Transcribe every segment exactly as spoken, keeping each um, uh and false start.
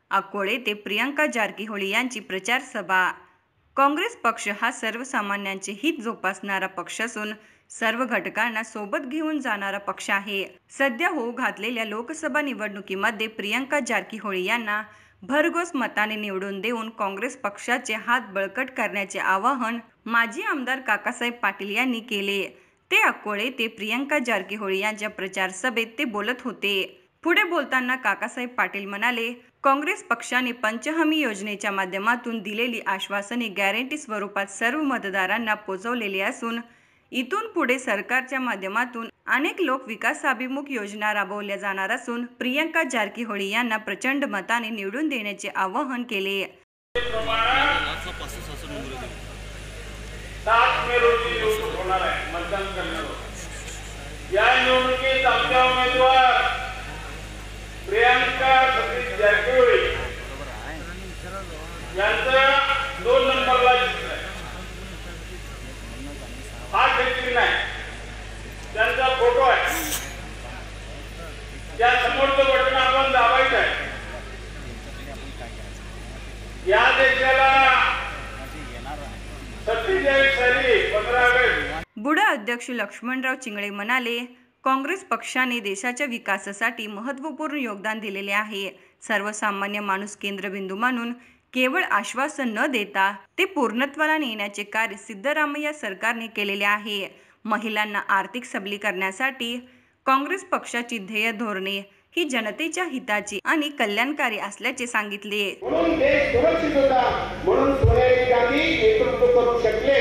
अकोले ते प्रियंका जारकीहोळी यांची प्रचार सभा। काँग्रेस पक्ष हा सर्वसामान्यांचे हित जोपासणारा पक्ष असून सर्व घटकांना सोबत घेऊन जाणारा पक्ष आहे। सध्या होऊ घातलेल्या लोकसभा निवडणुकीमध्ये प्रियंका जारकीहोळी यांना भरघोस मताने निवडून देऊन काँग्रेस पक्षाचे हात बळकट करण्याचे आवाहन माजी आमदार काकासाहेब पाटील यांनी केले। ते अकोले ते प्रियंका जारकीहोळी यांच्या प्रचार सभेत ते बोलत होते। पुढे बोलताना काकासाहेब पाटील म्हणाले, काँग्रेस पक्षाने पंचहमी योजनेच्या माध्यमातून दिलेली आश्वासने गॅरंटी स्वरूपात सर्व मतदारांना पोहोचवलेली असून इथून पुढे सरकारच्या माध्यमातून अनेक लोक विकासाभिमुख योजना राबवल्या जाणार असून प्रियंका जारकीहोळी यांना प्रचंड मताने निवडून देण्याचे आवाहन केले। सात मे रोजी निवडणूक होणार आहे, मतदान करणार। या निवडणुकीत आमच्या उमेदवार प्रियंका सतीश जारकीहोळी यांचं दोन नंबरला चित्र आहे। हा चित्र नाही, त्यांचा फोटो आहे। त्या समोरचं बटन आपण दाबायचं आहे। या देशाला बुडा अध्यक्ष लक्ष्मणराव चिंगळे म्हणाले, काँग्रेस पक्षाने देशाच्या विकासासाठी महत्त्वपूर्ण योगदान दिलेले आहे। सर्वसामान्य माणूस केंद्रबिंदू मानून केवळ आश्वासन न देता ते पूर्णत्वाला नेण्याचे कार्य सिद्धरामय्या सरकारने केलेले आहे। महिलांना आर्थिक सबलीकरणासाठी काँग्रेस पक्षाची ध्येय धोरणे ही जनतेच्या हिताची आणि कल्याणकारी असल्याचे सांगितले। म्हणून देश सुरक्षित होता, म्हणून सोनिया गांधी नेतृत्व करू शकले।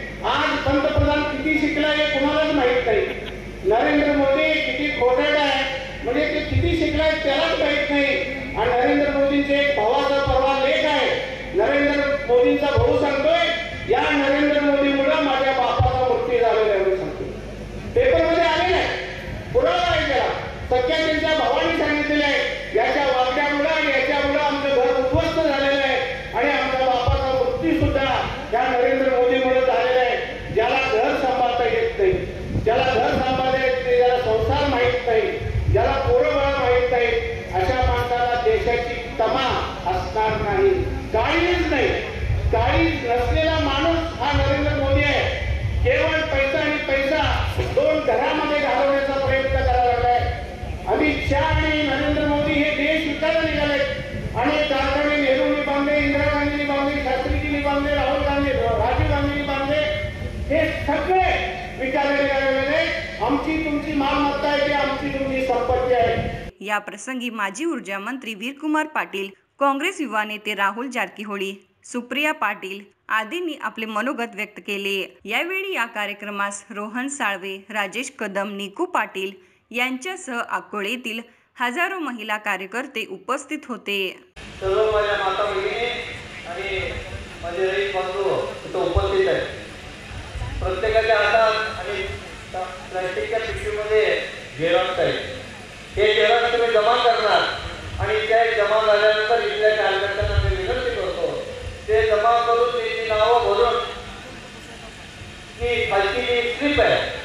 आज पंतप्रधान किती शिकला हे कुणालाच माहित नाही। नरेंद्र मोदी किती खोटारडा आहे म्हणजे ते किती शिकलाय त्यालाच माहित नाही। आणि नरेंद्र मोदींचे एक भावाचा परवा लेख आहे। नरेंद्र मोदींचा भाऊ सांगतोय, या नरेंद्र मोदीमुळे माझ्या बापाचा मृत्यू झालेला आहे सांगतो। पेपरमध्ये आले नाही, पुरावा आहे त्याला। सख्या त्यांच्या भावाने सांगितलेलं आहे, याच्या वागण्यामुळे आणि याच्यामुळे आमचं घर उद्ध्वस्त झालेलं आहे आणि आमच्या बापाचा मृत्यू सुद्धा या नरेंद्र मोदीमुळे झालेला आहे। ज्याला घर सांभाळता येत नाही, ज्याला घर सांभाळता येत नाही, ज्याला संसार माहीत नाही, ज्याला पोरबाळ माहीत नाही, अशा माणसाला देशाची तमा असणार नाही। काळीच नाही, काळी नसलेला माणूस हा नरेंद्र मोदी आहे। केवळ पैसा आणि पैसा दोन घरामध्ये घालवण्याचा प्रयत्न करायला लागलाय। अमित शहा आणि नरेंद्र मोदी हे देश विकायला निघाले। अनेक कारखाने नेहरूंनी बांधले, इंदिरा गांधींनी बांधले, शास्त्रीजींनी बांधले, राहुल गांधी राजीव गांधींनी बांधले। हे सगळे विकायला निघालेले आमची तुमची मालमत्ता आहे, आमची तुमची संपत्ती आहे। या प्रसंगी माजी ऊर्जा मंत्री वीरकुमार पाटील, काँग्रेस युवा नेते राहुल जारकीहोळी, सुप्रिया पाटील आदींनी आपले मनोगत व्यक्त केले। यावेळी या कार्यक्रमास रोहन साळवे, राजेश कदम, निकू पाटील यांच्यासह अकोलेतील हजारो महिला कार्यकर्ते उपस्थित होते। सर्व माझ्या माता भगिनी आणि माझे रईस बंधू इथे उपस्थित आहेत। प्रत्येकाच्या हातात आणि प्लास्टिकच्या पिशवीमध्ये झेरॉक्स आहे। हे झेरॉक्स तुम्ही जमा करणार आणि त्या जमा झाल्यानंतर इथल्या कार्यकर्त्यांना मी विनंती करतो, ते जमा करून त्याची नावं भरून ती खालची स्लिप आहे